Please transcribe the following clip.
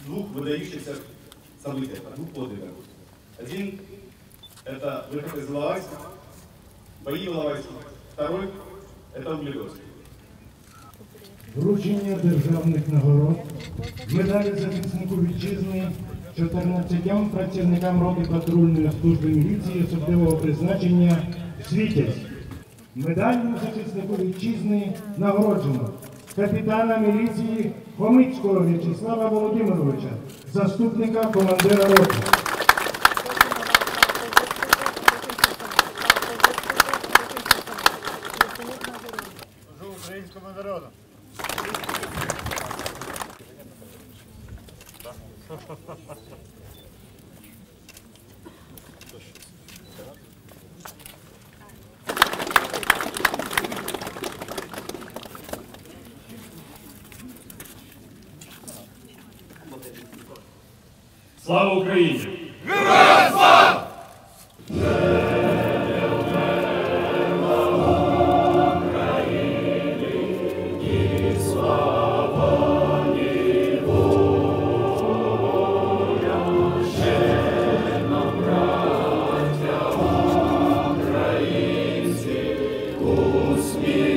двух выдающихся событиях, о двух подвигах. Один – это выход из Иловайска, бои в Иловайске. Второй – это Углегорск. Вручення державних нагород, медалі захиснику вітчизни, 14 працівникам роти патрульної служби міліції особливого призначення «Світязь». Медаллю захиснику вітчизни нагороджено капітана міліції Хомицького В'ячеслава Володимировича, заступника командира роти. Служу українському народу. Слава Україні! Героям слава! Усміх